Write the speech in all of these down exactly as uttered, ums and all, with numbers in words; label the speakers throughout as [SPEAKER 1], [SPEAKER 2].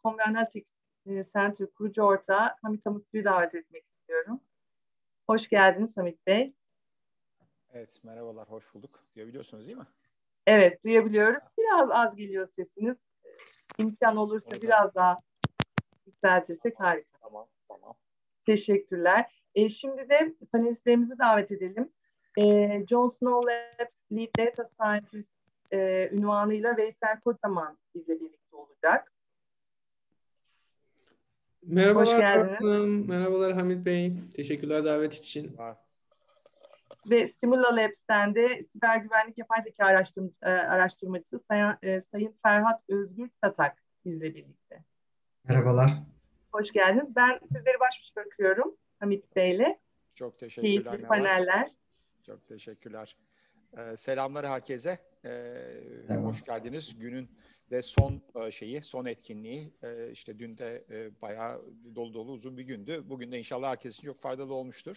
[SPEAKER 1] Platform ve Analytics Center kurucu ortağı Hamit Hamutlu'yu davet etmek istiyorum. Hoş geldiniz Hamit Bey.
[SPEAKER 2] Evet, merhabalar, hoş bulduk. Duyabiliyorsunuz değil mi?
[SPEAKER 1] Evet, duyabiliyoruz. Biraz az geliyor sesiniz. İmkan olursa
[SPEAKER 2] Orada...
[SPEAKER 1] biraz daha yükseltirsek
[SPEAKER 2] tamam,
[SPEAKER 1] harika.
[SPEAKER 2] Tamam, tamam.
[SPEAKER 1] Teşekkürler. E, şimdi de panelistlerimizi davet edelim. E, John Snow Labs Lead Data Scientist e, ünvanıyla Veysel Kocaman bizle birlikte olacak.
[SPEAKER 3] Merhabalar
[SPEAKER 1] Hoş geldiniz.
[SPEAKER 3] Hanım. Merhabalar Hamit Bey. Teşekkürler davet için.
[SPEAKER 2] Var.
[SPEAKER 1] Ve Simula Labs'ten de siber güvenlik yapay zeka araştırma, e, araştırmacısı Sayın, e, Sayın Ferhat Özgür Tatak bizle birlikte.
[SPEAKER 4] Merhabalar.
[SPEAKER 1] Hoş geldiniz. Ben sizleri baş başa bırakıyorum Hamit Bey'le.
[SPEAKER 2] Çok teşekkürler.
[SPEAKER 1] Keyifli
[SPEAKER 2] Neval.
[SPEAKER 1] paneller.
[SPEAKER 2] Çok teşekkürler. Ee, selamlar herkese. Ee, hoş geldiniz. Günün de son e, şeyi, son etkinliği. Ee, işte dün de e, bayağı dolu dolu uzun bir gündü. Bugün de inşallah herkes için çok faydalı olmuştur.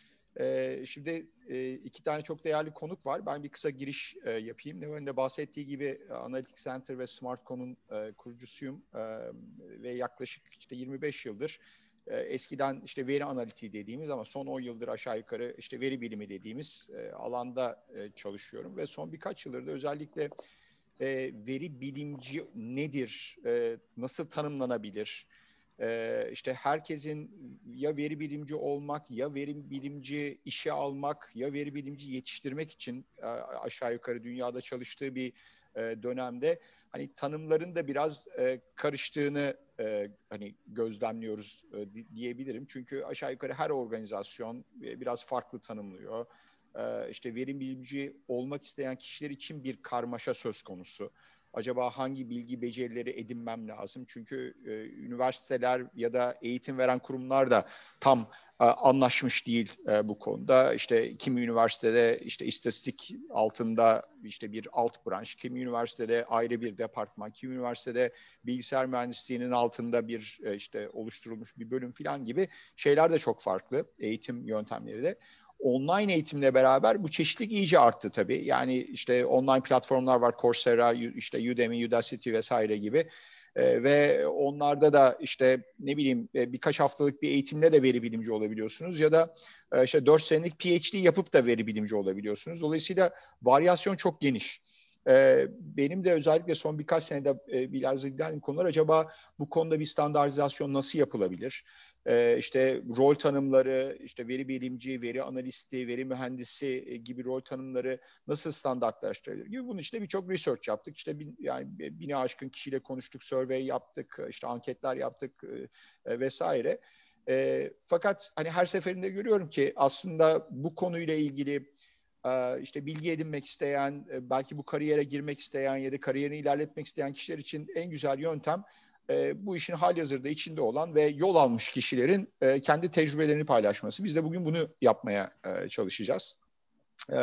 [SPEAKER 2] Ee, şimdi e, iki tane çok değerli konuk var. Ben bir kısa giriş e, yapayım. Neval'in de bahsettiği gibi Analytics Center ve SmartCon'un e, kurucusuyum. E, ve yaklaşık işte yirmi beş yıldır e, eskiden işte veri analitiği dediğimiz ama son on yıldır aşağı yukarı işte veri bilimi dediğimiz e, alanda e, çalışıyorum. Ve son birkaç yıldır da özellikle e, veri bilimci nedir, e, nasıl tanımlanabilir? Ee, işte herkesin ya veri bilimci olmak, ya veri bilimci işe almak, ya veri bilimci yetiştirmek için e, aşağı yukarı dünyada çalıştığı bir e, dönemde hani tanımların da biraz e, karıştığını e, hani gözlemliyoruz e, diyebilirim. Çünkü aşağı yukarı her organizasyon e, biraz farklı tanımlıyor. E, işte veri bilimci olmak isteyen kişiler için bir karmaşa söz konusu. Acaba hangi bilgi becerileri edinmem lazım? Çünkü e, üniversiteler ya da eğitim veren kurumlar da tam e, anlaşmış değil e, bu konuda. İşte kimi üniversitede işte istatistik altında işte bir alt branş, kimi üniversitede ayrı bir departman, kimi üniversitede bilgisayar mühendisliğinin altında bir e, işte oluşturulmuş bir bölüm falan gibi şeyler de çok farklı. Eğitim yöntemleri de. Online eğitimle beraber bu çeşitlilik iyice arttı tabii. Yani işte online platformlar var, Coursera, işte Udemy, Udacity vesaire gibi. Ee, ve onlarda da işte ne bileyim birkaç haftalık bir eğitimle de veri bilimci olabiliyorsunuz ya da e, işte dört senelik P H D yapıp da veri bilimci olabiliyorsunuz. Dolayısıyla varyasyon çok geniş. Ee, benim de özellikle son birkaç senede e, biraz ilgilenen konular acaba bu konuda bir standartizasyon nasıl yapılabilir? Ee, işte rol tanımları, işte veri bilimci, veri analisti, veri mühendisi gibi rol tanımları nasıl standartlaştırılır gibi bunun için de birçok research yaptık. İşte bin, yani bine aşkın kişiyle konuştuk, survey yaptık, işte anketler yaptık e, vesaire. E, fakat hani her seferinde görüyorum ki aslında bu konuyla ilgili e, işte bilgi edinmek isteyen, e, belki bu kariyere girmek isteyen ya da kariyerini ilerletmek isteyen kişiler için en güzel yöntem e, bu işin halihazırda içinde olan ve yol almış kişilerin e, kendi tecrübelerini paylaşması. Biz de bugün bunu yapmaya e, çalışacağız. E,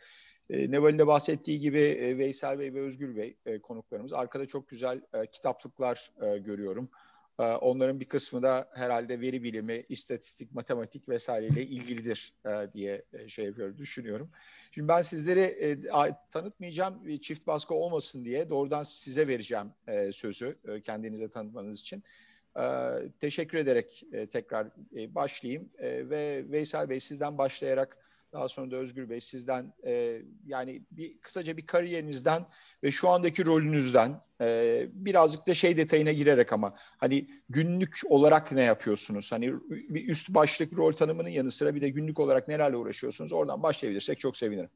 [SPEAKER 2] e, Neval'in de bahsettiği gibi e, Veysel Bey ve Özgür Bey e, konuklarımız. Arkada çok güzel e, kitaplıklar e, görüyorum. E, onların bir kısmı da herhalde veri bilimi, istatistik, matematik vesaireyle ilgilidir e, diye e, şey yapıyorum, düşünüyorum. Şimdi ben sizleri e, tanıtmayacağım, bir çift baskı olmasın diye doğrudan size vereceğim e, sözü e, kendinize tanıtmanız için. E, teşekkür ederek e, tekrar e, başlayayım e, ve Veysel Bey sizden başlayarak daha sonra da Özgür Bey sizden e, yani bir kısaca bir kariyerinizden ve şu andaki rolünüzden e, birazcık da şey detayına girerek ama hani günlük olarak ne yapıyorsunuz? Hani bir üst başlık rol tanımının yanı sıra bir de günlük olarak nelerle uğraşıyorsunuz? Oradan başlayabilirsek çok sevinirim.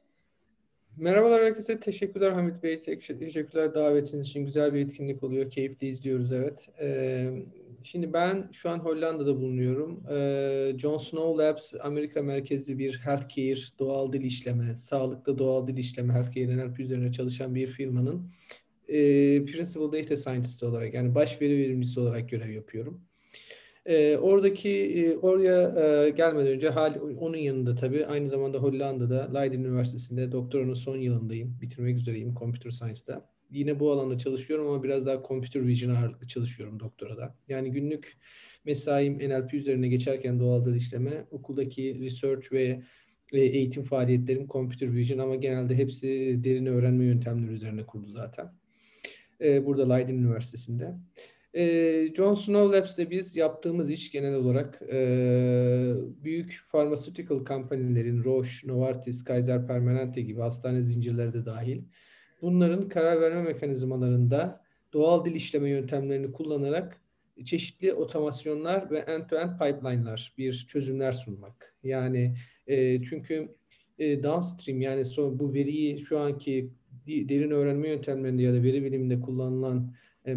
[SPEAKER 3] Merhabalar herkese. Teşekkürler Hamit Bey. Teşekkürler davetiniz için. Güzel bir etkinlik oluyor. Keyifli izliyoruz, evet. Ee, şimdi ben şu an Hollanda'da bulunuyorum. Ee, John Snow Labs Amerika merkezli bir healthcare, doğal dil işleme, sağlıkta doğal dil işleme, healthcare N L P üzerine çalışan bir firmanın e, Principal Data Scientist olarak, yani baş veri verimlisi olarak görev yapıyorum. E, oradaki e, oraya e, gelmeden önce hal, onun yanında tabii aynı zamanda Hollanda'da Leiden Üniversitesi'nde doktoranın son yılındayım. Bitirmek üzereyim Computer Science'da. Yine bu alanda çalışıyorum ama biraz daha Computer Vision ağırlıklı çalışıyorum doktorada. Yani günlük mesaim N L P üzerine geçerken doğal dil işleme, okuldaki research ve e, eğitim faaliyetlerim Computer Vision ama genelde hepsi derin öğrenme yöntemleri üzerine kurulu zaten. E, burada Leiden Üniversitesi'nde. E, John Snow Labs'te biz yaptığımız iş genel olarak e, büyük pharmaceutical company'lerin Roche, Novartis, Kaiser Permanente gibi hastane zincirleri de dahil, bunların karar verme mekanizmalarında doğal dil işleme yöntemlerini kullanarak çeşitli otomasyonlar ve end-to-end pipeline'lar, bir çözümler sunmak. Yani e, çünkü e, downstream, yani so, bu veriyi şu anki derin öğrenme yöntemlerinde ya da veri biliminde kullanılan e,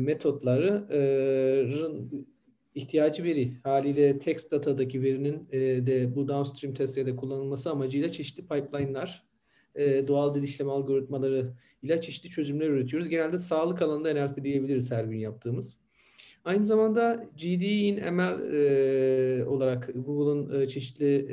[SPEAKER 3] metotların ihtiyacı veri. Haliyle text data'daki verinin e, de bu downstream testlerde kullanılması amacıyla çeşitli pipeline'lar, e, doğal dil işleme algoritmaları ile çeşitli çözümler üretiyoruz. Genelde sağlık alanında N L P diyebiliriz her gün yaptığımız. Aynı zamanda G D in M L e, olarak Google'un e, çeşitli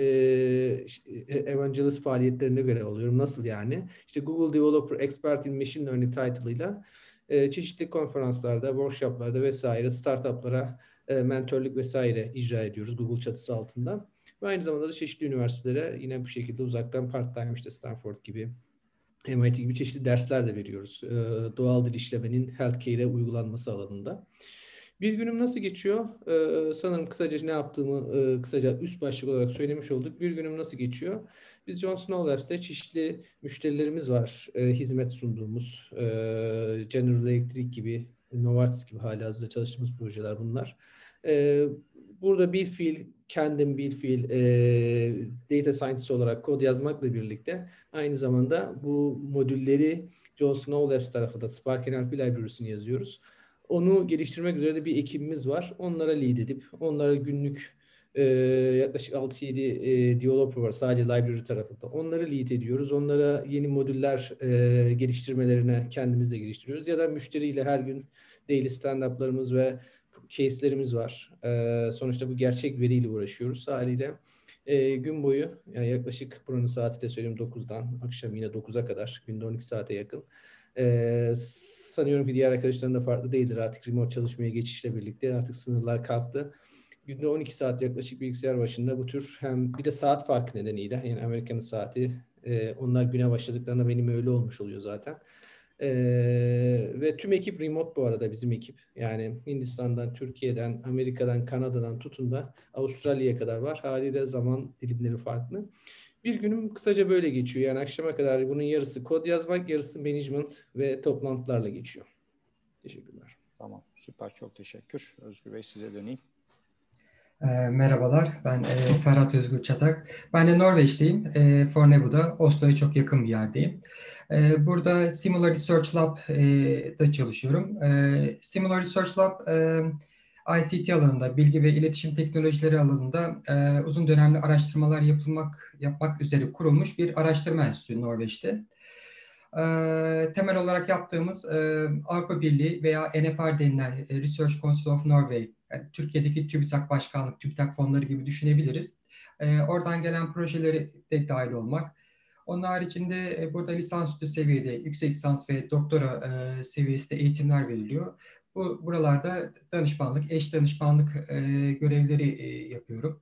[SPEAKER 3] e, evangelist faaliyetlerine göre alıyorum. Nasıl yani? İşte Google Developer Expert in Machine Learning title'ıyla e, çeşitli konferanslarda, workshoplarda vesaire startuplara e, mentörlük vesaire icra ediyoruz Google çatısı altında. Ve aynı zamanda da çeşitli üniversitelere yine bu şekilde uzaktan part-time, işte Stanford gibi, M I T gibi çeşitli dersler de veriyoruz. E, doğal dil işlemenin healthcare'e uygulanması alanında. Bir günüm nasıl geçiyor? Ee, sanırım kısaca ne yaptığımı e, kısaca üst başlık olarak söylemiş olduk. Bir günüm nasıl geçiyor? Biz John Snow Labs'te çeşitli müşterilerimiz var. E, hizmet sunduğumuz. E, General Electric gibi, Novartis gibi halihazırda çalıştığımız projeler bunlar. E, burada bir fiil, kendim bir fiil e, data scientist olarak kod yazmakla birlikte aynı zamanda bu modülleri John Snow Labs tarafında Spark N L P Library'sini yazıyoruz. Onu geliştirmek üzere de bir ekibimiz var. Onlara lead edip, onlara günlük e, yaklaşık altı yedi e, developer var sadece library tarafında. Onları lead ediyoruz. Onlara yeni modüller e, geliştirmelerine kendimiz de geliştiriyoruz. Ya da müşteriyle her gün daily stand-up'larımız ve case'lerimiz var. E, sonuçta bu gerçek veriyle uğraşıyoruz. Haliyle e, gün boyu, yani yaklaşık buranın saati de söyleyeyim dokuzdan akşam yine dokuza kadar, günde on iki saate yakın. Ee, sanıyorum ki diğer arkadaşların da farklı değildir. Artık remote çalışmaya geçişle birlikte artık sınırlar kalktı. Günde on iki saat yaklaşık bilgisayar başında bu tür, hem bir de saat farkı nedeniyle, yani Amerika'nın saati, e, onlar güne başladıklarında benim öyle olmuş oluyor zaten. E, ve tüm ekip remote bu arada, bizim ekip. Yani Hindistan'dan, Türkiye'den, Amerika'dan, Kanada'dan tutun da Avustralya'ya kadar var. Haliyle zaman dilimleri farklı. Bir günüm kısaca böyle geçiyor. Yani akşama kadar bunun yarısı kod yazmak, yarısı management ve toplantılarla geçiyor. Teşekkürler.
[SPEAKER 2] Tamam, süper, çok teşekkür. Özgür Bey, size döneyim.
[SPEAKER 4] E, merhabalar, ben e, Ferhat Özgür Çatak. Ben de Norveç'teyim. E, Fornebu'da, Oslo'ya çok yakın bir yerdeyim. E, burada Similar Research Lab'da çalışıyorum. E, Similar Research Lab, e, I C T alanında, bilgi ve iletişim teknolojileri alanında e, uzun dönemli araştırmalar yapılmak yapmak üzere kurulmuş bir araştırma enstitüsü Norveç'te. E, temel olarak yaptığımız e, Avrupa Birliği veya N F R denilen e, Research Council of Norway, yani Türkiye'deki TÜBİTAK Başkanlık, TÜBİTAK fonları gibi düşünebiliriz. E, oradan gelen projeleri de dahil olmak. Onun haricinde e, burada lisansüstü seviyede, yüksek lisans ve doktora e, seviyesinde eğitimler veriliyor. Bu buralarda danışmanlık, eş danışmanlık e, görevleri e, yapıyorum.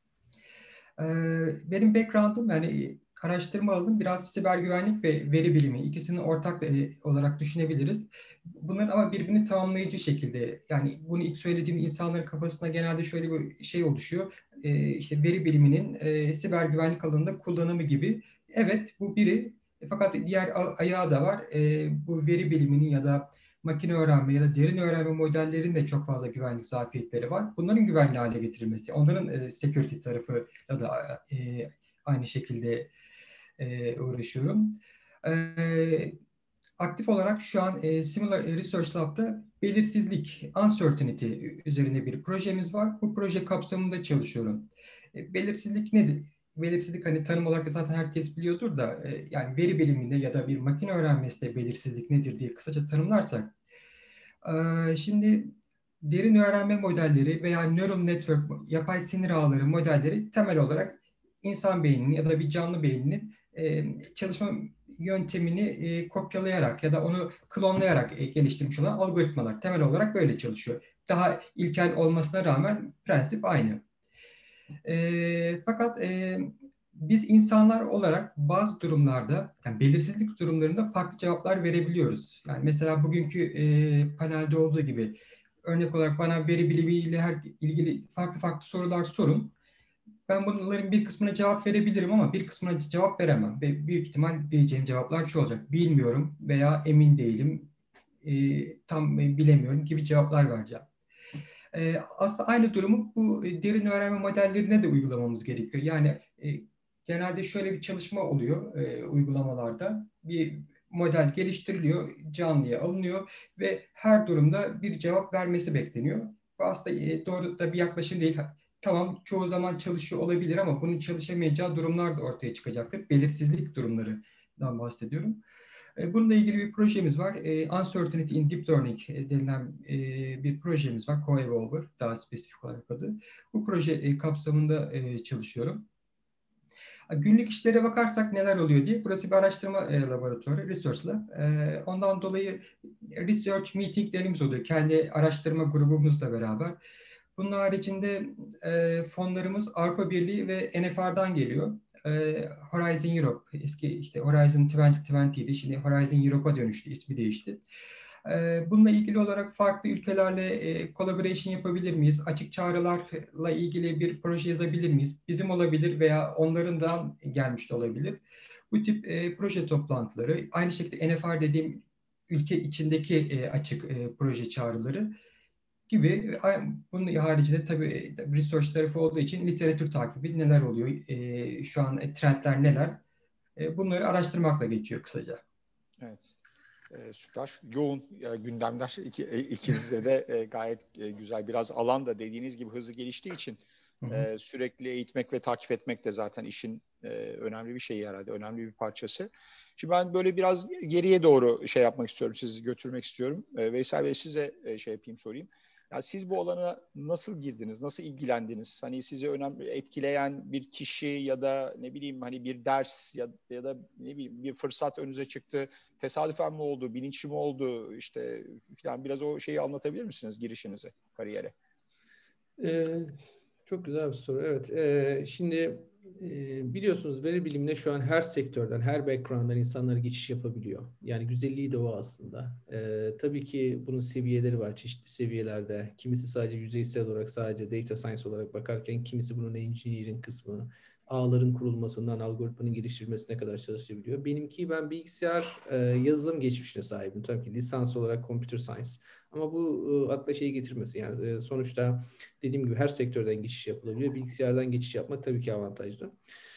[SPEAKER 4] E, benim background'um, yani araştırma alanım biraz siber güvenlik ve veri bilimi, ikisini ortak e, olarak düşünebiliriz. Bunların ama birbirini tamamlayıcı şekilde, yani bunu ilk söylediğim insanların kafasında genelde şöyle bir şey oluşuyor. E, işte veri biliminin e, siber güvenlik alanında kullanımı gibi. Evet, bu biri. E, fakat diğer ayağı da var. E, bu veri biliminin ya da makine öğrenme ya da derin öğrenme modellerinin de çok fazla güvenlik zafiyetleri var. Bunların güvenli hale getirilmesi, onların e, security tarafı da da e, aynı şekilde e, uğraşıyorum. E, aktif olarak şu an e, Similar Research Lab'da belirsizlik, uncertainty üzerine bir projemiz var. Bu proje kapsamında çalışıyorum. E, belirsizlik nedir? Belirsizlik, hani tanım olarak zaten herkes biliyordur da e, yani veri biliminde ya da bir makine öğrenmesinde belirsizlik nedir diye kısaca tanımlarsak. E, şimdi derin öğrenme modelleri veya neural network, yapay sinir ağları modelleri temel olarak insan beyninin ya da bir canlı beyninin e, çalışma yöntemini e, kopyalayarak ya da onu klonlayarak e, geliştirmiş olan algoritmalar temel olarak böyle çalışıyor. Daha ilkel olmasına rağmen prensip aynı. E, fakat e, biz insanlar olarak bazı durumlarda, yani belirsizlik durumlarında farklı cevaplar verebiliyoruz. Yani mesela bugünkü e, panelde olduğu gibi örnek olarak bana veri bilimiyle her, ilgili farklı farklı sorular sorun. Ben bunların bir kısmına cevap verebilirim ama bir kısmına cevap veremem. Ve büyük ihtimal diyeceğim cevaplar şu olacak: bilmiyorum veya emin değilim, e, tam bilemiyorum gibi cevaplar vereceğim. E, aslında aynı durumu bu derin öğrenme modellerine de uygulamamız gerekiyor. Yani e, genelde şöyle bir çalışma oluyor e, uygulamalarda. Bir model geliştiriliyor, canlıya alınıyor ve her durumda bir cevap vermesi bekleniyor. Bu aslında e, doğru da bir yaklaşım değil. Tamam, çoğu zaman çalışıyor olabilir ama bunun çalışamayacağı durumlar da ortaya çıkacaktır. Belirsizlik durumlarından bahsediyorum. Bununla ilgili bir projemiz var. Uncertainty in Deep Learning denilen bir projemiz var. Co-Evolver, daha spesifik olarak adı. Bu proje kapsamında çalışıyorum. Günlük işlere bakarsak neler oluyor diye. Burası bir araştırma laboratuvarı, Research Lab. Ondan dolayı research meetinglerimiz oluyor. Kendi araştırma grubumuzla beraber. Bunun haricinde fonlarımız Avrupa Birliği ve N F R'dan geliyor. Horizon Europe, eski işte Horizon iki bin yirmiydi, şimdi Horizon Europe'a dönüştü, ismi değişti. Bununla ilgili olarak farklı ülkelerle collaboration yapabilir miyiz? Açık çağrılarla ilgili bir proje yazabilir miyiz? Bizim olabilir veya onlarından gelmiş de olabilir. Bu tip proje toplantıları, aynı şekilde N F R dediğim ülke içindeki açık proje çağrıları gibi. Bunun haricinde tabii research tarafı olduğu için literatür takibi, neler oluyor, e, şu an trendler neler, e, bunları araştırmakla geçiyor kısaca. Evet,
[SPEAKER 2] e, süper. Yoğun e, gündemler. İki, e, ikinizde de e, gayet e, güzel. Biraz alan da dediğiniz gibi hızlı geliştiği için e, sürekli eğitmek ve takip etmek de zaten işin e, önemli bir şeyi herhalde. Önemli bir parçası. Şimdi ben böyle biraz geriye doğru şey yapmak istiyorum. Sizi götürmek istiyorum. E, Veysel Bey, size e, şey yapayım, sorayım. Ya siz bu alana nasıl girdiniz, nasıl ilgilendiniz? Hani sizi önemli etkileyen bir kişi ya da ne bileyim hani bir ders ya, ya da ne bileyim bir fırsat önünüze çıktı. Tesadüfen mi oldu, bilinçli mi oldu, işte falan, biraz o şeyi anlatabilir misiniz, girişinizi, kariyere?
[SPEAKER 3] Ee, çok güzel bir soru. Evet. Ee, şimdi e, biliyorsunuz veri bilimine şu an her sektörden, her background'dan insanlar geçiş yapabiliyor. Yani güzelliği de o aslında. Ee, tabii ki bunun seviyeleri var, çeşitli seviyelerde. Kimisi sadece yüzeysel olarak, sadece data science olarak bakarken, kimisi bunun engineering kısmı, ağların kurulmasından algoritmanın geliştirilmesine kadar çalışabiliyor. Benimki, ben bilgisayar e, yazılım geçmişine sahibim. Tabii ki lisans olarak computer science. Ama bu e, akla şeyi getirmesi, yani e, sonuçta dediğim gibi her sektörden geçiş yapılabiliyor. Bilgisayardan geçiş yapmak tabii ki avantajlı.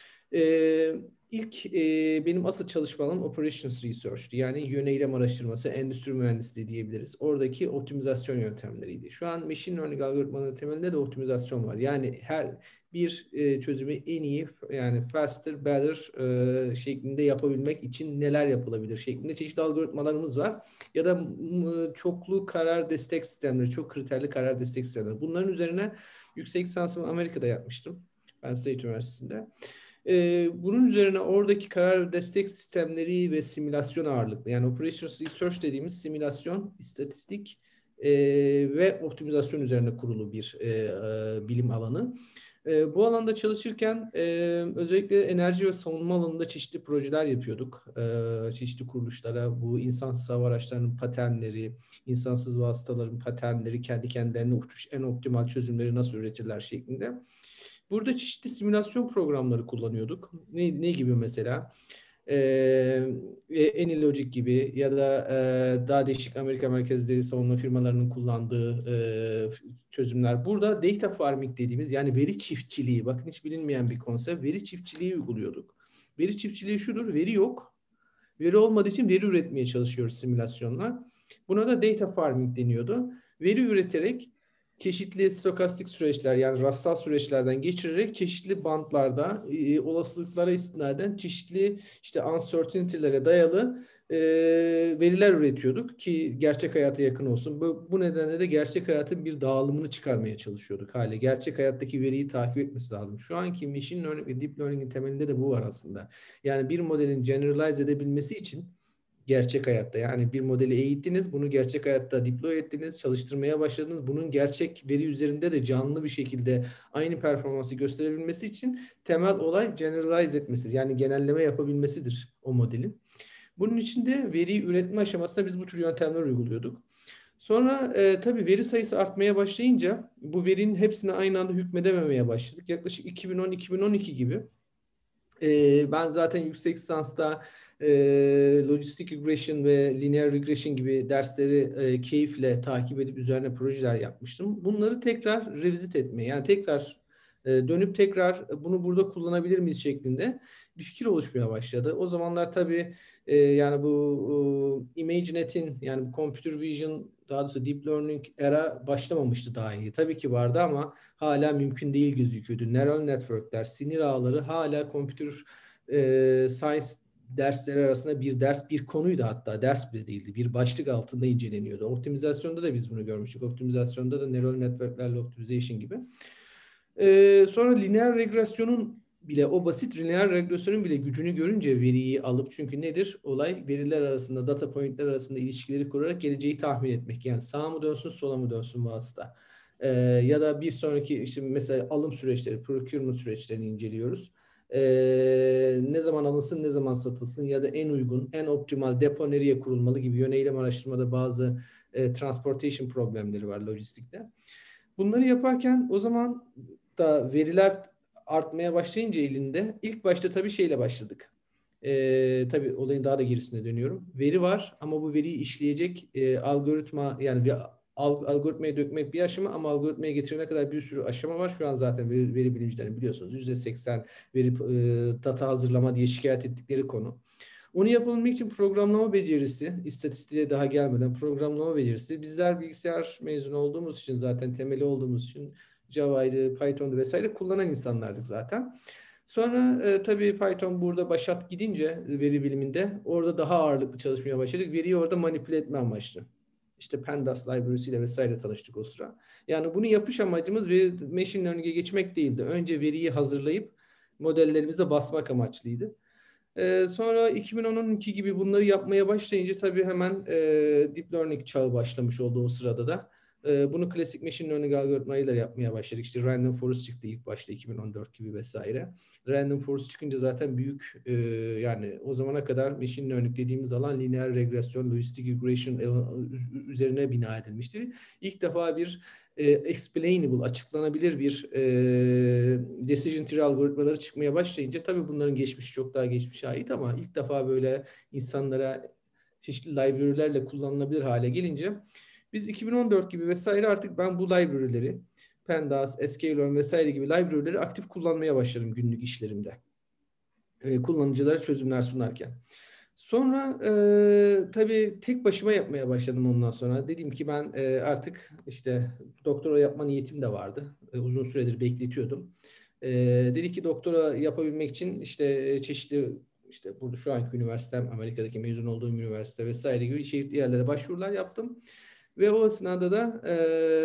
[SPEAKER 3] Ee, ilk e, benim asıl çalışma alanım Operations Research'ti. Yani yöneylem araştırması, endüstri mühendisliği diyebiliriz. Oradaki optimizasyon yöntemleriydi. Şu an machine learning algoritmanın temelinde de optimizasyon var. Yani her bir e, çözümü en iyi, yani faster, better e, şeklinde yapabilmek için neler yapılabilir şeklinde çeşitli algoritmalarımız var. Ya da m, çoklu karar destek sistemleri, çok kriterli karar destek sistemleri. Bunların üzerine yüksek lisansımı Amerika'da yapmıştım. Penn State Üniversitesi'nde. Ee, bunun üzerine oradaki karar destek sistemleri ve simülasyon ağırlıklı. Yani Operations Research dediğimiz simülasyon, istatistik e, ve optimizasyon üzerine kurulu bir e, e, bilim alanı. E, bu alanda çalışırken e, özellikle enerji ve savunma alanında çeşitli projeler yapıyorduk. E, çeşitli kuruluşlara bu insansız hava araçlarının paternleri, insansız vasıtaların paternleri, kendi kendilerine uçuş en optimal çözümleri nasıl üretirler şeklinde. Burada çeşitli simülasyon programları kullanıyorduk. Ne, ne gibi mesela? Ee, Anylogic gibi ya da e, daha değişik Amerika merkezli savunma firmalarının kullandığı e, çözümler. Burada data farming dediğimiz, yani veri çiftçiliği, bakın hiç bilinmeyen bir konsept, veri çiftçiliği uyguluyorduk. Veri çiftçiliği şudur: veri yok. Veri olmadığı için veri üretmeye çalışıyoruz simülasyonla. Buna da data farming deniyordu. Veri üreterek çeşitli stokastik süreçler, yani rastsal süreçlerden geçirerek çeşitli bantlarda e, olasılıklara istinaden çeşitli işte uncertainty'lere dayalı e, veriler üretiyorduk ki gerçek hayata yakın olsun. Bu, bu nedenle de gerçek hayatın bir dağılımını çıkarmaya çalışıyorduk hale. Gerçek hayattaki veriyi takip etmesi lazım. Şu anki machine learning ve deep learning'in temelinde de bu var aslında. Yani bir modelin generalize edebilmesi için gerçek hayatta, yani bir modeli eğittiniz, bunu gerçek hayatta deploy ettiniz, çalıştırmaya başladınız. Bunun gerçek veri üzerinde de canlı bir şekilde aynı performansı gösterebilmesi için temel olay generalize etmesidir. Yani genelleme yapabilmesidir o modelin. Bunun için de veriyi üretme aşamasında biz bu tür yöntemler uyguluyorduk. Sonra e, tabii veri sayısı artmaya başlayınca bu verinin hepsine aynı anda hükmedememeye başladık. Yaklaşık iki bin on iki bin on iki gibi. E, ben zaten yüksek lisansta e, Logistic Regression ve Linear Regression gibi dersleri e, keyifle takip edip üzerine projeler yapmıştım. Bunları tekrar revisit etmeye, yani tekrar e, dönüp tekrar bunu burada kullanabilir miyiz şeklinde bir fikir oluşmaya başladı. O zamanlar tabii e, yani bu e, ImageNet'in, yani bu Computer Vision, daha doğrusu Deep Learning era başlamamıştı daha iyi. Tabii ki vardı ama hala mümkün değil gözüküyordu. Neural networkler, sinir ağları hala computer e, science dersleri arasında bir ders, bir konuydu hatta. Ders bile değildi. Bir başlık altında inceleniyordu. Optimizasyonda da biz bunu görmüştük. Optimizasyonda da neural networklerle optimization gibi. E, sonra lineer regresyonun bile, o basit lineer regresyonun bile gücünü görünce veriyi alıp, çünkü nedir? Olay veriler arasında, data pointler arasında ilişkileri kurarak geleceği tahmin etmek. Yani sağa mı dönsün, sola mı dönsün vasıta. Ee, ya da bir sonraki işte mesela alım süreçleri, procurement süreçlerini inceliyoruz. Ee, ne zaman alınsın, ne zaman satılsın ya da en uygun, en optimal depo nereye kurulmalı gibi yöneylem araştırmada bazı e, transportation problemleri var lojistikte. Bunları yaparken o zaman da veriler artmaya başlayınca elinde, ilk başta tabii şeyle başladık. Ee, tabii olayın daha da gerisine dönüyorum. Veri var ama bu veriyi işleyecek e, algoritma, yani bir alg algoritmaya dökmek bir aşama ama algoritmaya getirene kadar bir sürü aşama var. Şu an zaten veri, veri bilimcilerin biliyorsunuz yüzde seksen veri e, data hazırlama diye şikayet ettikleri konu. Onu yapabilmek için programlama becerisi, istatistiğe daha gelmeden programlama becerisi. Bizler bilgisayar mezunu olduğumuz için, zaten temeli olduğumuz için Java'ydı, Python'du vesaire kullanan insanlardık zaten. Sonra e, tabii Python burada başat gidince veri biliminde orada daha ağırlıklı çalışmaya başladık. Veriyi orada manipüle etme amaçlı. İşte Pandas library'si ile vesaire tanıştık o sıra. Yani bunu yapış amacımız veri, machine learning'e geçmek değildi. Önce veriyi hazırlayıp modellerimize basmak amaçlıydı. Ee, sonra iki bin on iki gibi bunları yapmaya başlayınca tabii hemen e, Deep Learning çağı başlamış oldu o sırada da. E, bunu klasik Machine Learning algoritmalarıyla yapmaya başladık. İşte Random Forest çıktı ilk başta iki bin on dört gibi vesaire. Random Forest çıkınca zaten büyük e, yani o zamana kadar Machine Learning dediğimiz alan lineer regresyon, logistic regression üzerine bina edilmişti. İlk defa bir e, explainable, açıklanabilir bir e, decision tree algoritmaları çıkmaya başlayınca, tabii bunların geçmişi çok daha geçmişe ait ama ilk defa böyle insanlara çeşitli library'lerle kullanılabilir hale gelince biz iki bin on dört gibi vesaire artık ben bu library'leri, Pandas, sklearn vesaire gibi library'leri aktif kullanmaya başladım günlük işlerimde. E, kullanıcılara çözümler sunarken. Sonra e, tabii tek başıma yapmaya başladım ondan sonra. Dedim ki ben e, artık işte doktora yapma niyetim de vardı. E, uzun süredir bekletiyordum. E, dedik ki doktora yapabilmek için işte çeşitli, işte burada şu anki üniversitem, Amerika'daki mezun olduğum üniversite vesaire gibi çeşitli yerlere başvurular yaptım. Ve o esnada da e,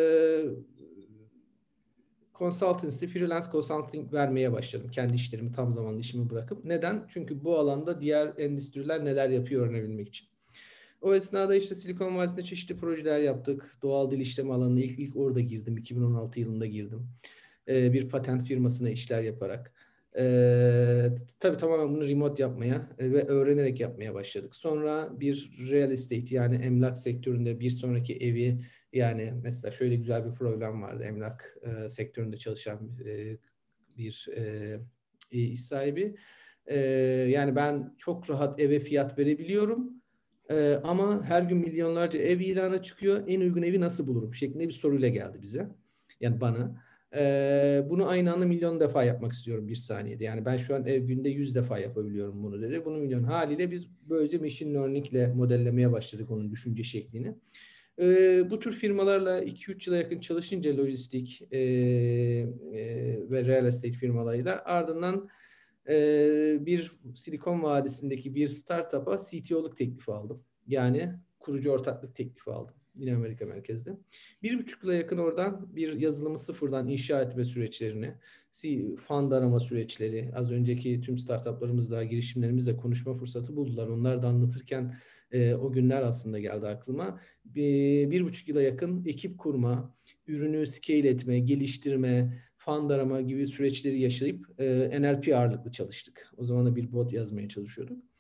[SPEAKER 3] consultancy, freelance consulting vermeye başladım. Kendi işlerimi, tam zamanlı işimi bırakıp. Neden? Çünkü bu alanda diğer endüstriler neler yapıyor öğrenebilmek için. O esnada işte Silikon Vadisi'nde çeşitli projeler yaptık. Doğal dil işleme alanına ilk, ilk orada girdim. iki bin on altı yılında girdim. Ee, bir patent firmasına işler yaparak. Ee, tabii tamamen bunu remote yapmaya ve öğrenerek yapmaya başladık. Sonra bir real estate, yani emlak sektöründe bir sonraki evi, yani mesela şöyle güzel bir problem vardı. Emlak e, sektöründe çalışan e, bir e, iş sahibi. E, yani ben çok rahat eve fiyat verebiliyorum. E, ama her gün milyonlarca ev ilana çıkıyor. En uygun evi nasıl bulurum şeklinde bir soruyla geldi bize. Yani bana. E, bunu aynı anda milyon defa yapmak istiyorum bir saniyede. Yani ben şu an ev günde yüz defa yapabiliyorum bunu dedi. Bunu milyon haliyle biz böylece machine learning ile modellemeye başladık onun düşünce şeklini. E, bu tür firmalarla iki üç yıla yakın çalışınca lojistik e, e, ve real estate firmalarıyla, ardından e, bir Silikon Vadisi'ndeki bir startup'a C T O'luk teklifi aldım. Yani kurucu ortaklık teklifi aldım. Yine Amerika merkezli. Bir buçuk yıla yakın oradan bir yazılımı sıfırdan inşa etme süreçlerini, fund arama süreçleri, az önceki tüm startuplarımızla, girişimlerimizle konuşma fırsatı buldular. Onlar da anlatırken e, o günler aslında geldi aklıma. Bir, bir buçuk yıla yakın ekip kurma, ürünü scale etme, geliştirme, fund arama gibi süreçleri yaşayıp e, N L P ağırlıklı çalıştık. O zaman da bir bot yazmaya çalışıyorduk.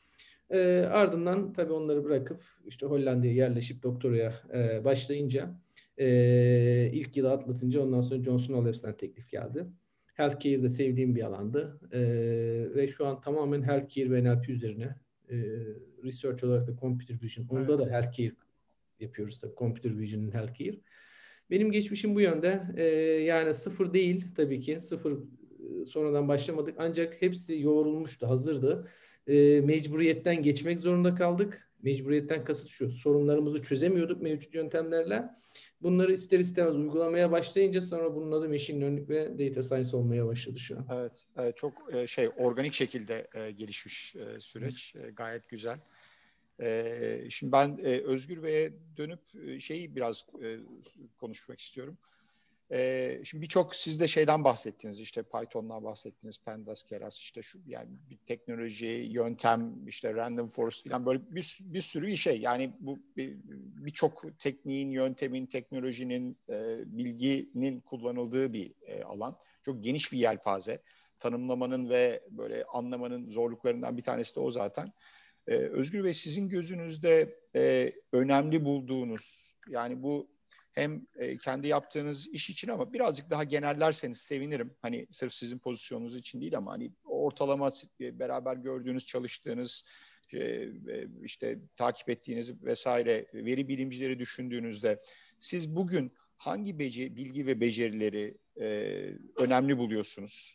[SPEAKER 3] E, ardından tabii onları bırakıp işte Hollanda'ya yerleşip doktoraya e, başlayınca e, ilk yılı atlatınca ondan sonra Johnson Hopkins'ten teklif geldi. Healthcare de sevdiğim bir alandı. E, ve şu an tamamen healthcare ve N L P üzerine e, research olarak da computer vision. Onda
[SPEAKER 2] Evet.
[SPEAKER 3] da healthcare yapıyoruz tabii. Computer vision healthcare. Benim geçmişim bu yönde. E, yani sıfır değil tabii ki. Sıfır e, sonradan başlamadık. Ancak hepsi yoğrulmuştu, hazırdı. E, mecburiyetten geçmek zorunda kaldık. Mecburiyetten kasıt şu. Sorunlarımızı çözemiyorduk mevcut yöntemlerle. Bunları ister istemez uygulamaya başlayınca sonra bunun adı machine learning ve data science olmaya başladı şu an.
[SPEAKER 2] Evet, evet çok e, şey organik şekilde e, gelişmiş e, süreç. E, gayet güzel. E, şimdi ben e, Özgür Bey'e dönüp e, şeyi biraz e, konuşmak istiyorum. E, şimdi birçok siz de şeyden bahsettiniz, işte Python'dan bahsettiniz, Pandas, Keras, işte şu yani bir teknoloji, yöntem, işte random forest falan böyle bir, bir sürü şey. Yani bu birçok bir tekniğin, yöntemin, teknolojinin, e, bilginin kullanıldığı bir e, alan. Çok geniş bir yelpaze. Tanımlamanın ve böyle anlamanın zorluklarından bir tanesi de o zaten. Ee, Özgür Bey, sizin gözünüzde e, önemli bulduğunuz, yani bu hem e, kendi yaptığınız iş için ama birazcık daha genellerseniz sevinirim. Hani sırf sizin pozisyonunuz için değil ama hani ortalama e, beraber gördüğünüz, çalıştığınız, e, işte takip ettiğiniz vesaire veri bilimcileri düşündüğünüzde siz bugün hangi bece, bilgi ve becerileri e, önemli buluyorsunuz?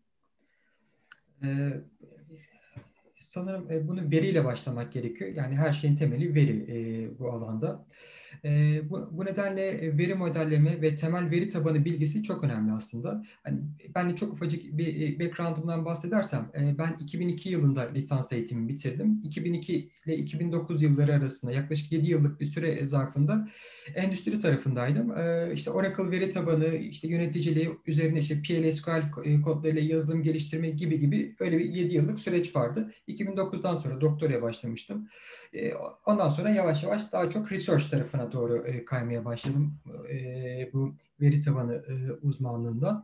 [SPEAKER 4] Ee, Sanırım e, bunu veriyle başlamak gerekiyor. Yani her şeyin temeli veri e, bu alanda. E, bu, bu nedenle veri modelleme ve temel veri tabanı bilgisi çok önemli aslında. Hani ben de çok ufacık bir background'ımdan bahsedersem, e, ben iki bin iki yılında lisans eğitimimi bitirdim. iki bin iki ile iki bin dokuz yılları arasında yaklaşık yedi yıllık bir süre zarfında endüstri tarafındaydım. E, işte Oracle veri tabanı, işte yöneticiliği üzerine işte P L S Q L kodlarıyla yazılım geliştirme gibi gibi öyle bir yedi yıllık süreç vardı. iki bin dokuzdan sonra doktoraya başlamıştım. Ondan sonra yavaş yavaş daha çok research tarafına doğru kaymaya başladım bu veri tabanı uzmanlığında.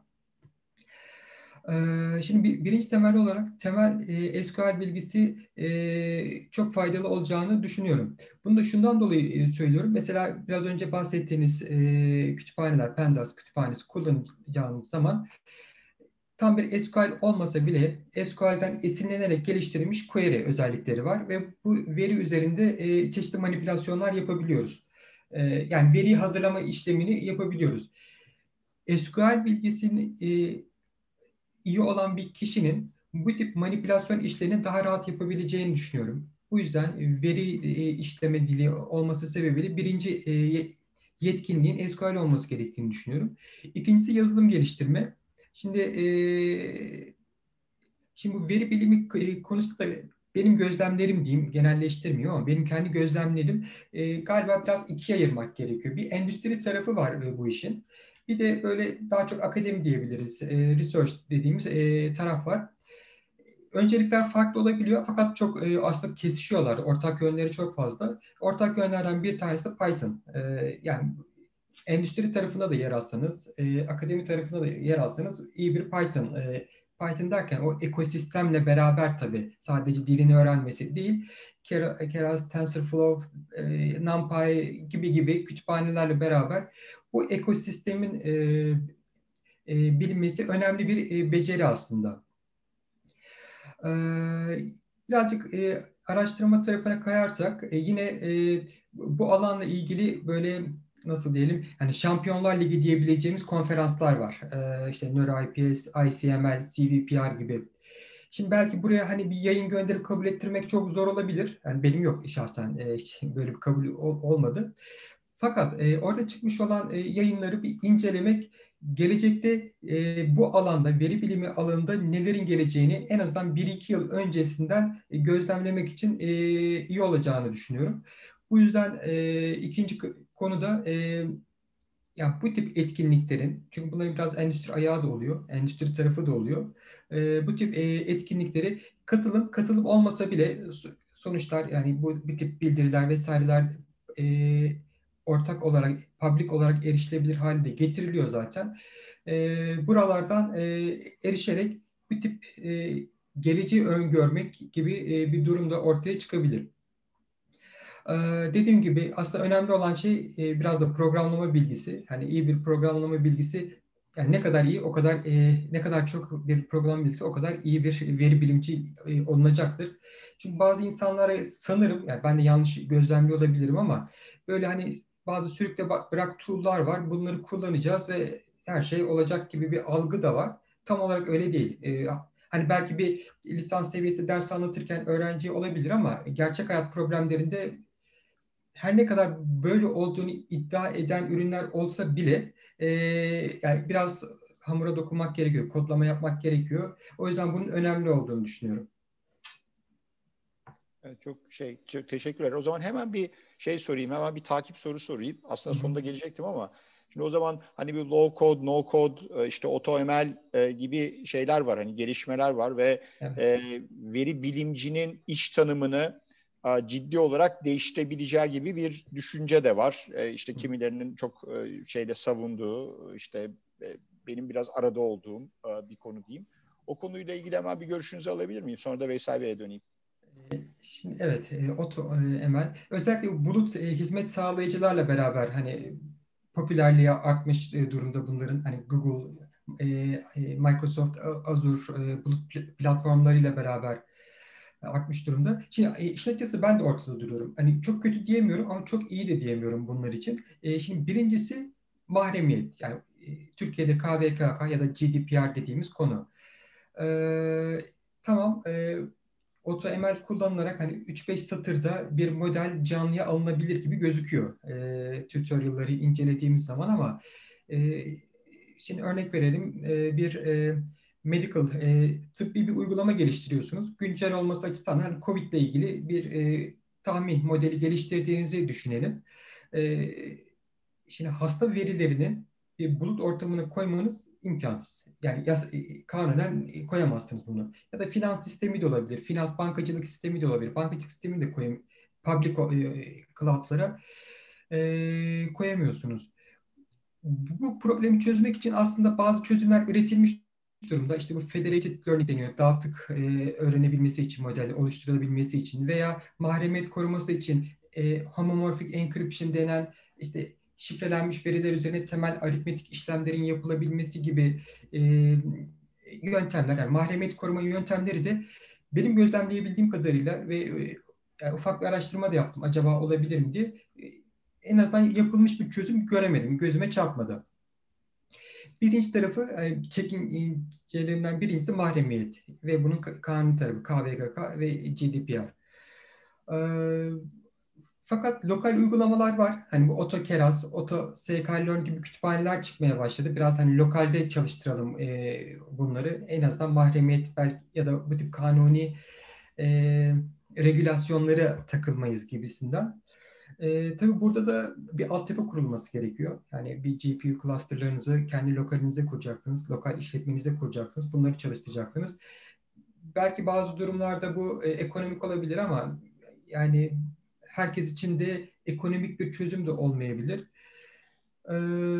[SPEAKER 4] Şimdi birinci temel olarak temel S Q L bilgisi çok faydalı olacağını düşünüyorum. Bunu da şundan dolayı söylüyorum. Mesela biraz önce bahsettiğiniz kütüphaneler, Pandas kütüphanesi kullanacağınız zaman tam bir S Q L olmasa bile S Q L'den esinlenerek geliştirilmiş query özellikleri var ve bu veri üzerinde e, çeşitli manipülasyonlar yapabiliyoruz. E, yani veri hazırlama işlemini yapabiliyoruz. S Q L bilgisinin e, iyi olan bir kişinin bu tip manipülasyon işlerini daha rahat yapabileceğini düşünüyorum. Bu yüzden veri e, işleme dili olması sebebiyle birinci e, yetkinliğin S Q L olması gerektiğini düşünüyorum. İkincisi yazılım geliştirme. Şimdi e, şimdi bu veri bilimi konusunda da benim gözlemlerim diyeyim, genelleştirmiyor ama benim kendi gözlemlerim e, galiba biraz ikiye ayırmak gerekiyor. Bir endüstri tarafı var e, bu işin. Bir de böyle daha çok akademi diyebiliriz, e, research dediğimiz e, taraf var. Öncelikler farklı olabiliyor fakat çok e, aslında kesişiyorlar. Ortak yönleri çok fazla. Ortak yönlerden bir tanesi de Python. E, yani endüstri tarafında da yer alsanız, e, akademi tarafında da yer alsanız iyi bir Python. E, Python derken o ekosistemle beraber tabii sadece dilini öğrenmesi değil, Keras, TensorFlow, e, NumPy gibi gibi kütüphanelerle beraber bu ekosistemin e, e, bilinmesi önemli bir e, beceri aslında. E, birazcık e, araştırma tarafına kayarsak e, yine e, bu alanla ilgili böyle nasıl diyelim, yani Şampiyonlar Ligi diyebileceğimiz konferanslar var. Ee, işte NeuroIPS, I C M L, C V P R gibi. Şimdi belki buraya hani bir yayın gönderip kabul ettirmek çok zor olabilir. Yani benim yok şahsen e, böyle bir kabul ol, olmadı. Fakat e, orada çıkmış olan e, yayınları bir incelemek, gelecekte e, bu alanda, veri bilimi alanında nelerin geleceğini en azından bir iki yıl öncesinden e, gözlemlemek için e, iyi olacağını düşünüyorum. Bu yüzden e, ikinci konuda e, yani bu tip etkinliklerin, çünkü bunların biraz endüstri ayağı da oluyor, endüstri tarafı da oluyor. E, bu tip e, etkinlikleri katılım, katılım olmasa bile sonuçlar, yani bu, bu tip bildiriler vesaireler e, ortak olarak, public olarak erişilebilir halde getiriliyor zaten. E, buralardan e, erişerek bu tip e, geleceği öngörmek gibi e, bir durumda ortaya çıkabilir. Ee, dediğim gibi aslında önemli olan şey e, biraz da programlama bilgisi. Hani iyi bir programlama bilgisi, yani ne kadar iyi o kadar e, ne kadar çok bir program bilgisi o kadar iyi bir veri bilimci e, olunacaktır. Çünkü bazı insanlara sanırım, yani ben de yanlış gözlemliyor olabilirim ama böyle hani bazı sürükle bırak tool'lar var. Bunları kullanacağız ve her şey olacak gibi bir algı da var. Tam olarak öyle değil. E, hani belki bir lisans seviyesi ders anlatırken öğrenci olabilir ama gerçek hayat problemlerinde her ne kadar böyle olduğunu iddia eden ürünler olsa bile e, yani biraz hamura dokunmak gerekiyor, kodlama yapmak gerekiyor. O yüzden bunun önemli olduğunu düşünüyorum.
[SPEAKER 2] Evet, çok şey çok teşekkürler. O zaman hemen bir şey sorayım, hemen bir takip soru sorayım. Aslında
[SPEAKER 4] Hı hı.
[SPEAKER 2] sonunda gelecektim ama şimdi o zaman hani bir low code, no code, e, işte AutoML e, gibi şeyler var, hani gelişmeler var ve
[SPEAKER 4] Evet.
[SPEAKER 2] e, veri bilimcinin iş tanımını e, ciddi olarak değiştirebileceği gibi bir düşünce de var. E, işte kimilerinin çok e, şeyde savunduğu, işte e, benim biraz arada olduğum e, bir konu diyeyim. O konuyla ilgili hemen bir görüşünüzü alabilir miyim? Sonra da Veysel Bey'e döneyim.
[SPEAKER 4] Şimdi evet, e, Oto e, Emel özellikle bulut e, hizmet sağlayıcılarla beraber hani popülerliği artmış e, durumda bunların, hani Google, e, e, Microsoft, Azure e, bulut pl- platformlarıyla beraber artmış durumda. Şimdi e, işin açıkçası ben de ortada duruyorum. Hani çok kötü diyemiyorum ama çok iyi de diyemiyorum bunlar için. E, şimdi birincisi mahremiyet. Yani e, Türkiye'de K V K K ya da G D P R dediğimiz konu. E, tamam. E, AutoML kullanılarak hani üç beş satırda bir model canlıya alınabilir gibi gözüküyor. E, tutorial'ları incelediğimiz zaman ama e, şimdi örnek verelim. E, bir e, medical, e, tıbbi bir uygulama geliştiriyorsunuz. Güncel olması açısından hani COVID ile ilgili bir e, tahmin modeli geliştirdiğinizi düşünelim. E, şimdi hasta verilerinin bir bulut ortamına koymanız imkansız. Yani yas, e, kanunen koyamazsınız bunu. Ya da finans sistemi de olabilir. Finans bankacılık sistemi de olabilir. Bankacılık sistemi de koyam public e, cloud'lara e, koyamıyorsunuz. Bu, bu problemi çözmek için aslında bazı çözümler üretilmiş durumda. İşte bu federated learning deniyor. Dağıtık e, öğrenebilmesi için, model oluşturulabilmesi için veya mahremiyet koruması için e, homomorphic encryption denen işte şifrelenmiş veriler üzerine temel aritmetik işlemlerin yapılabilmesi gibi e, yöntemler, yani mahremiyet koruma yöntemleri de benim gözlemleyebildiğim kadarıyla ve e, yani ufak bir araştırma da yaptım acaba olabilir mi diye. E, en azından yapılmış bir çözüm göremedim, gözüme çarpmadı. Birinci tarafı, e, çekincelerimden birincisi mahremiyet ve bunun kanun tarafı K V K K ve G D P R. Ee, fakat lokal uygulamalar var. Hani bu AutoKeras, AutoSCIlearn gibi kütüphaneler çıkmaya başladı. Biraz hani lokalde çalıştıralım e, bunları. En azından mahremiyet belki ya da bu tip kanuni e, regülasyonlara takılmayız gibisinden. E, tabii burada da bir altyapı kurulması gerekiyor. Yani bir G P U clusterlarınızı kendi lokalinize kuracaksınız, lokal işletmenize kuracaksınız, bunları çalıştıracaksınız. Belki bazı durumlarda bu e, ekonomik olabilir ama yani herkes için de ekonomik bir çözüm de olmayabilir. Ee,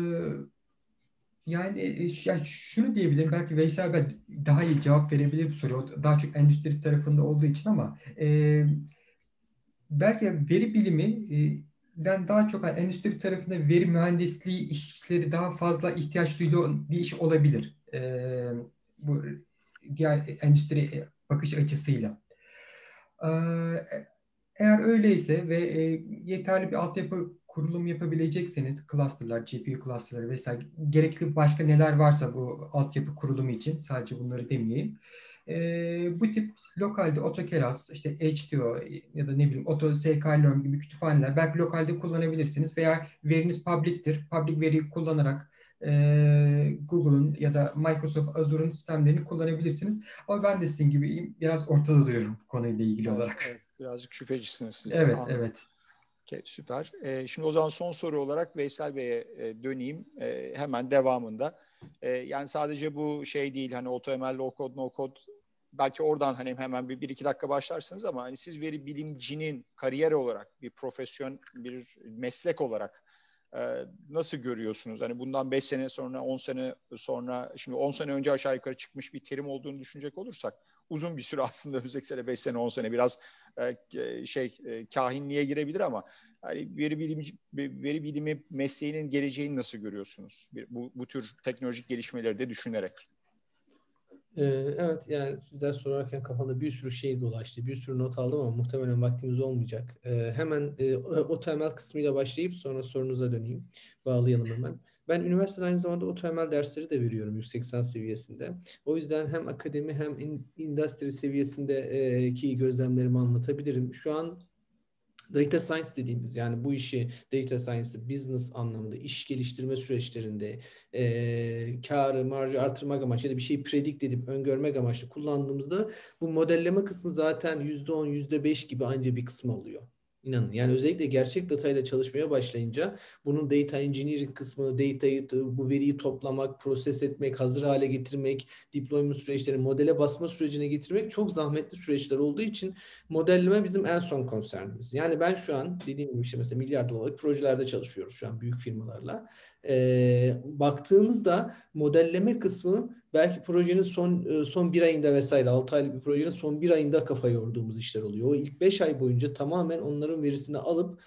[SPEAKER 4] yani e, ya şunu diyebilirim, belki Veysel ben daha iyi cevap verebilir bu soruya. O daha çok endüstri tarafında olduğu için ama e, belki veri bilimi e, den daha çok yani endüstri tarafında veri mühendisliği işleri daha fazla ihtiyaç duyduğu bir iş olabilir. E, bu diğer endüstri bakış açısıyla. E, eğer öyleyse ve e, yeterli bir altyapı kurulum yapabilecekseniz clusterlar, G P U clusterları vesaire gerekli başka neler varsa bu altyapı kurulumu için, sadece bunları demeyeyim. E, bu tip lokalde AutoKeras, işte H D O ya da ne bileyim AutoSCIlearn gibi kütüphaneler belki lokalde kullanabilirsiniz veya veriniz public'tir. Public veriyi kullanarak e, Google'un ya da Microsoft Azure'un sistemlerini kullanabilirsiniz. Ama ben de sizin gibiyim. Biraz ortada duruyorum bu konuyla ilgili
[SPEAKER 2] Evet,
[SPEAKER 4] olarak.
[SPEAKER 2] evet. Birazcık şüphecisiniz siz de.
[SPEAKER 4] Evet,
[SPEAKER 2] Anladım.
[SPEAKER 4] evet.
[SPEAKER 2] Okay, süper. Ee, şimdi o zaman son soru olarak Veysel Bey'e e, döneyim. E, hemen devamında. E, yani sadece bu şey değil, hani AutoML, low code, no code. Belki oradan hani hemen bir, bir iki dakika başlarsınız ama hani siz veri bilimcinin kariyer olarak, bir profesyon, bir meslek olarak e, nasıl görüyorsunuz? Hani bundan beş sene sonra, on sene sonra, şimdi on sene önce aşağı yukarı çıkmış bir terim olduğunu düşünecek olursak, uzun bir süre aslında önümüzdeki sene beş sene on sene biraz e, şey e, kahinliğe girebilir ama yani veri bilimi veri bilimi mesleğinin geleceğini nasıl görüyorsunuz? Bir, bu bu tür teknolojik gelişmeleri de düşünerek.
[SPEAKER 3] Evet, yani sizler sorarken kafamda bir sürü şey dolaştı. Bir sürü not aldım ama muhtemelen vaktimiz olmayacak. Hemen o temel kısmıyla başlayıp sonra sorunuza döneyim. Bağlayalım hemen. Ben üniversitede aynı zamanda o temel dersleri de veriyorum yüksek lisans seviyesinde. O yüzden hem akademi hem industry seviyesindeki gözlemlerimi anlatabilirim. Şu an data science dediğimiz, yani bu işi, data science'ı business anlamında iş geliştirme süreçlerinde e, karı, marjı artırmak amaçlı ya da bir şeyi predict edip öngörmek amaçlı kullandığımızda bu modelleme kısmı zaten yüzde on, yüzde beş gibi anca bir kısmı oluyor. İnanın. Yani özellikle gerçek datayla çalışmaya başlayınca bunun data engineering kısmı, datayı, bu veriyi toplamak, proses etmek, hazır hale getirmek, deployment süreçleri, modele basma sürecine getirmek çok zahmetli süreçler olduğu için modelleme bizim en son konsernimiz. Yani ben şu an dediğim gibi işte mesela milyar dolarlık projelerde çalışıyoruz şu an büyük firmalarla. Ee, baktığımızda modelleme kısmı belki projenin son son bir ayında vesaire altı aylık bir projenin son bir ayında kafa yorduğumuz işler oluyor. O ilk beş ay boyunca tamamen onların verisini alıp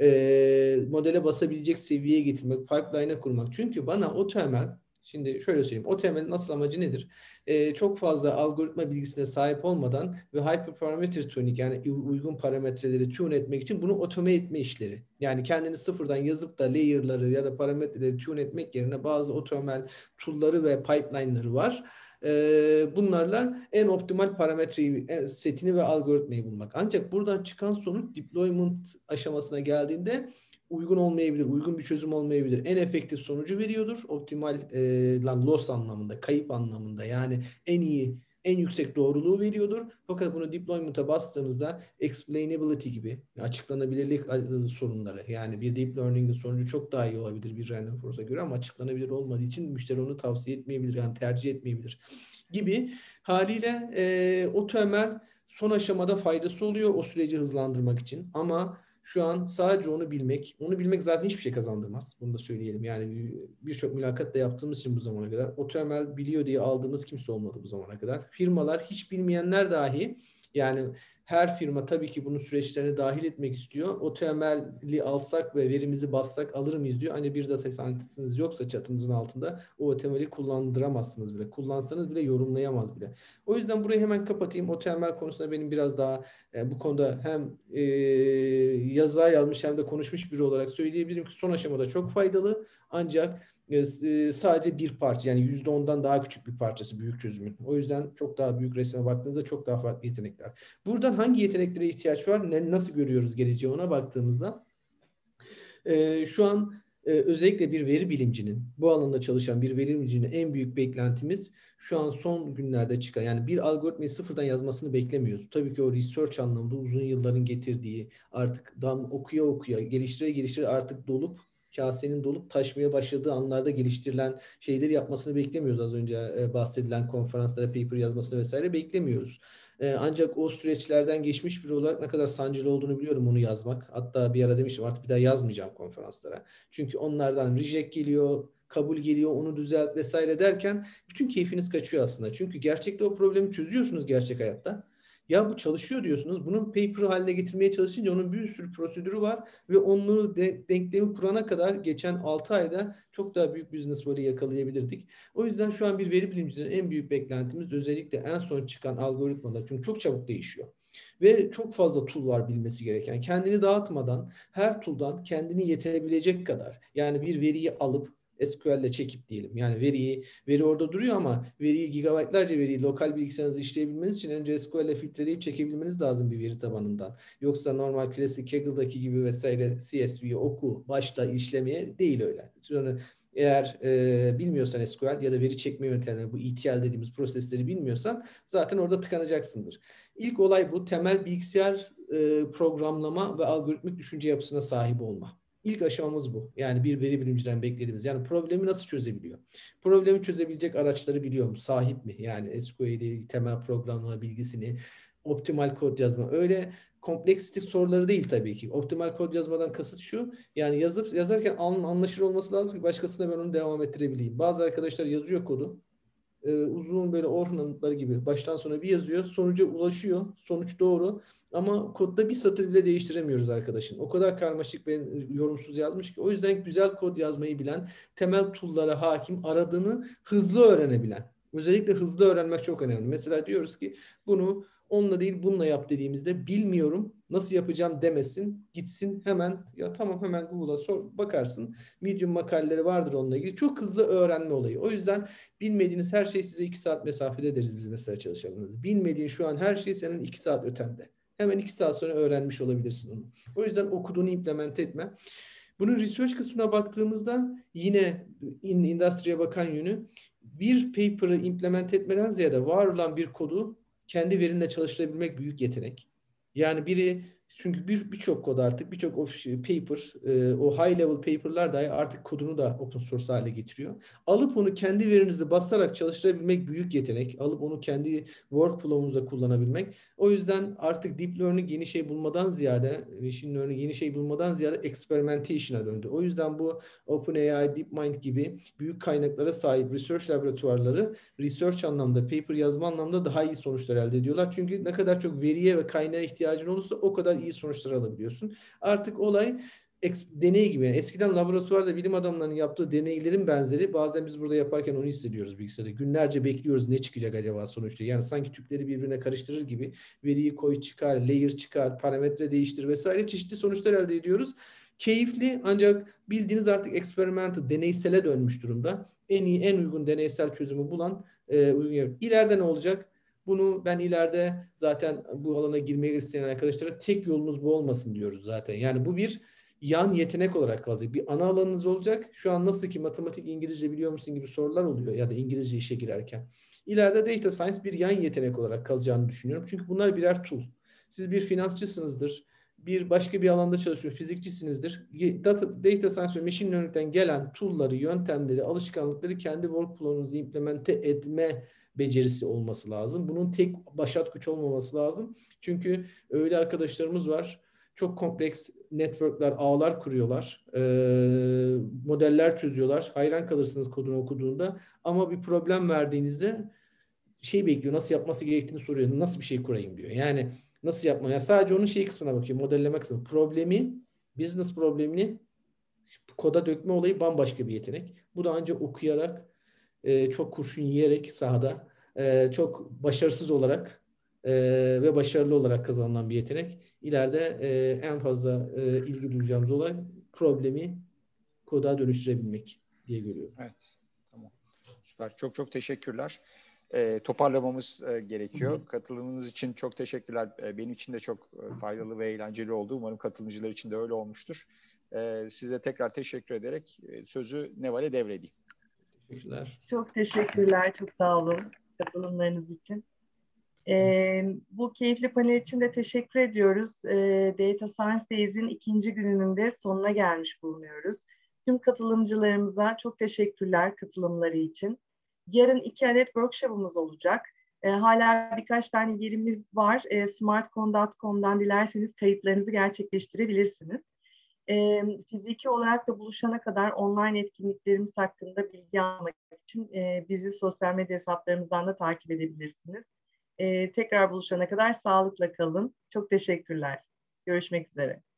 [SPEAKER 3] e, modele basabilecek seviyeye getirmek, pipeline'e kurmak. Çünkü bana o temel, şimdi şöyle söyleyeyim, o temelin asıl amacı nedir? Ee, çok fazla algoritma bilgisine sahip olmadan ve hyperparameter tuning, yani uygun parametreleri tune etmek için bunu otome etme işleri. Yani kendini sıfırdan yazıp da layer'ları ya da parametreleri tune etmek yerine bazı otomel tool'ları ve pipeline'ları var. Ee, bunlarla en optimal parametreyi, setini ve algoritmayı bulmak. Ancak buradan çıkan sonuç deployment aşamasına geldiğinde uygun olmayabilir, uygun bir çözüm olmayabilir. En efektif sonucu veriyordur. Optimal e, loss anlamında, kayıp anlamında, yani en iyi, en yüksek doğruluğu veriyordur. Fakat bunu deployment'a bastığınızda explainability gibi, açıklanabilirlik sorunları, yani bir deep learning'in sonucu çok daha iyi olabilir bir random forest'a göre ama açıklanabilir olmadığı için müşteri onu tavsiye etmeyebilir, yani tercih etmeyebilir gibi. Haliyle e, o temel son aşamada faydası oluyor o süreci hızlandırmak için ama şu an sadece onu bilmek, onu bilmek zaten hiçbir şey kazandırmaz. Bunu da söyleyelim. Yani birçok mülakat da yaptığımız için bu zamana kadar o temel biliyor diye aldığımız kimse olmadı bu zamana kadar. Firmalar, hiç bilmeyenler dahi, yani her firma tabii ki bunun süreçlerine dahil etmek istiyor. O temeli alsak ve verimizi bassak alır mıyız diyor. Hani bir data scientist'iniz yoksa çatınızın altında o temeli kullandıramazsınız bile. Kullansanız bile yorumlayamaz bile. O yüzden burayı hemen kapatayım. O temel konusunda benim biraz daha e, bu konuda hem e, yazıya yazmış hem de konuşmuş biri olarak söyleyebilirim ki son aşamada çok faydalı. Ancak e, sadece bir parça, yani yüzde ondan daha küçük bir parçası büyük çözümün. O yüzden çok daha büyük resme baktığınızda çok daha farklı yetenekler. Buradan hangi yeteneklere ihtiyaç var? Ne, nasıl görüyoruz geleceği, ona baktığımızda e, şu an e, özellikle bir veri bilimcinin, bu alanda çalışan bir veri bilimcinin en büyük beklentimiz şu an son günlerde çıkan, yani bir algoritmayı sıfırdan yazmasını beklemiyoruz. Tabii ki o research anlamında uzun yılların getirdiği, artık dam okuya okuya, geliştire geliştire artık dolup kasenin dolup taşmaya başladığı anlarda geliştirilen şeyleri yapmasını beklemiyoruz. Az önce e, bahsedilen konferanslara paper yazmasını vesaire beklemiyoruz. E, ancak o süreçlerden geçmiş biri olarak ne kadar sancılı olduğunu biliyorum onu yazmak. Hatta bir ara demiştim artık bir daha yazmayacağım konferanslara. Çünkü onlardan reject geliyor, kabul geliyor, onu düzelt vesaire derken bütün keyfiniz kaçıyor aslında. Çünkü gerçekte o problemi çözüyorsunuz gerçek hayatta. Ya bu çalışıyor diyorsunuz. Bunun paper haline getirmeye çalışınca onun bir sürü prosedürü var ve onu de, denklemi kurana kadar geçen altı ayda çok daha büyük business value yakalayabilirdik. O yüzden şu an bir veri bilimcinin en büyük beklentimiz özellikle en son çıkan algoritmalar. Çünkü çok çabuk değişiyor. Ve çok fazla tool var bilmesi gereken. Kendini dağıtmadan her tool'dan kendini yeterebilecek kadar, yani bir veriyi alıp S Q L'le çekip diyelim. Yani veriyi, veri orada duruyor ama veriyi, gigabaytlarca veriyi lokal bilgisayarınızda işleyebilmeniz için önce S Q L'le filtreleyip çekebilmeniz lazım bir veri tabanından. Yoksa normal klasik Kaggle'daki gibi vesaire C S V oku, başla işlemeye değil öyle. Sonra eğer e, bilmiyorsan S Q L ya da veri çekme yöntemleri, bu E T L dediğimiz prosesleri bilmiyorsan zaten orada tıkanacaksındır. İlk olay bu. Temel bilgisayar e, programlama ve algoritmik düşünce yapısına sahip olma. İlk aşamamız bu. Yani bir veri bilimciden beklediğimiz. Yani problemi nasıl çözebiliyor? Problemi çözebilecek araçları biliyor mu? Sahip mi? Yani S Q L'i, temel programlama bilgisini, optimal kod yazma. Öyle kompleksitip soruları değil tabii ki. Optimal kod yazmadan kasıt şu. Yani yazıp yazarken anlaşılır olması lazım ki başkasına ben onu devam ettirebileyim. Bazı arkadaşlar yazıyor kodu. e, uzun böyle Orhun anıtları gibi baştan sona bir yazıyor. Sonuca ulaşıyor. Sonuç doğru. Ama kodda bir satır bile değiştiremiyoruz arkadaşın. O kadar karmaşık ve yorumsuz yazmış ki. O yüzden güzel kod yazmayı bilen, temel tool'lara hakim, aradığını hızlı öğrenebilen. Özellikle hızlı öğrenmek çok önemli. Mesela diyoruz ki bunu onunla değil bununla yap dediğimizde bilmiyorum nasıl yapacağım demesin. Gitsin hemen ya tamam hemen Google'a sor, bakarsın. Medium makaleleri vardır onunla ilgili. Çok hızlı öğrenme olayı. O yüzden bilmediğiniz her şey size iki saat mesafede deriz biz mesela çalışanlarımız. Bilmediğin şu an her şey senin iki saat ötende. Hemen iki saat sonra öğrenmiş olabilirsin onu. O yüzden okuduğunu implement etme. Bunun research kısmına baktığımızda yine industry'ye bakan yönü bir paper'ı implement etmeden ziyade var olan bir kodu kendi verinle çalıştırabilmek büyük yetenek. Yani biri çünkü bir birçok kod artık birçok paper e, o high level paper'lar dahi artık kodunu da open source hale getiriyor. Alıp onu kendi verinizi basarak çalıştırabilmek büyük yetenek. Alıp onu kendi workflow'unuza kullanabilmek. O yüzden artık deep learning yeni şey bulmadan ziyade, machine learning yeni şey bulmadan ziyade experimentation'a döndü. O yüzden bu OpenAI, DeepMind gibi büyük kaynaklara sahip research laboratuvarları research anlamda, paper yazma anlamda daha iyi sonuçlar elde ediyorlar. Çünkü ne kadar çok veriye ve kaynağa ihtiyacın olursa o kadar iyi sonuçlar alabiliyorsun. Artık olay deney gibi. Yani eskiden laboratuvarda bilim adamlarının yaptığı deneylerin benzeri. Bazen biz burada yaparken onu hissediyoruz bilgisayarda. Günlerce bekliyoruz ne çıkacak acaba sonuçta. Yani sanki tüpleri birbirine karıştırır gibi veriyi koy çıkar, layer çıkar, parametre değiştir vesaire çeşitli sonuçlar elde ediyoruz. Keyifli ancak bildiğiniz artık experimental, deneysele dönmüş durumda. En iyi, en uygun deneysel çözümü bulan e, uygun yer. İleride ne olacak? Bunu ben ileride zaten bu alana girmeyi isteyen arkadaşlara tek yolunuz bu olmasın diyoruz zaten. Yani bu bir yan yetenek olarak kalacak. Bir ana alanınız olacak. Şu an nasıl ki matematik, İngilizce biliyor musun gibi sorular oluyor ya da İngilizce işe girerken. İleride data science bir yan yetenek olarak kalacağını düşünüyorum. Çünkü bunlar birer tool. Siz bir finansçısınızdır. Bir başka bir alanda çalışıyor, fizikçisinizdir. Data, data science ve machine learning'den gelen tool'ları, yöntemleri, alışkanlıkları kendi workflow'unuzu implemente etme becerisi olması lazım. Bunun tek başat güç olmaması lazım. Çünkü öyle arkadaşlarımız var. Çok kompleks networkler, ağlar kuruyorlar. E, modeller çözüyorlar. Hayran kalırsınız kodunu okuduğunda. Ama bir problem verdiğinizde şey bekliyor. Nasıl yapması gerektiğini soruyor. Nasıl bir şey kurayım diyor. Yani nasıl yapma? Yani sadece onun şey kısmına bakıyor. Modelleme kısmı. Problemi, business problemini koda dökme olayı bambaşka bir yetenek. Bu da ancak okuyarak, e, çok kurşun yiyerek sahada, e, çok başarısız olarak e, ve başarılı olarak kazanılan bir yetenek. İleride e, en fazla e, ilgi duyacağımız olay problemi koda dönüştürebilmek diye görüyorum.
[SPEAKER 2] Evet, tamam. Süper. Çok çok teşekkürler. E, toparlamamız e, gerekiyor. Hı hı. Katılımınız için çok teşekkürler. E, benim için de çok e, faydalı ve eğlenceli oldu. Umarım katılımcılar için de öyle olmuştur. E, size tekrar teşekkür ederek e, sözü Neval'e devredeyim.
[SPEAKER 3] Teşekkürler.
[SPEAKER 1] Çok teşekkürler. Çok sağ olun katılımlarınız için. Ee, bu keyifli panel için de teşekkür ediyoruz. Ee, Data Science Days'in ikinci gününün de sonuna gelmiş bulunuyoruz. Tüm katılımcılarımıza çok teşekkürler katılımları için. Yarın iki adet workshop'umuz olacak. Ee, hala birkaç tane yerimiz var. Ee, smartcon nokta com'dan dilerseniz kayıtlarınızı gerçekleştirebilirsiniz. E, fiziki olarak da buluşana kadar online etkinliklerimiz hakkında bilgi almak için e, bizi sosyal medya hesaplarımızdan da takip edebilirsiniz. E, tekrar buluşana kadar sağlıkla kalın. Çok teşekkürler. Görüşmek üzere.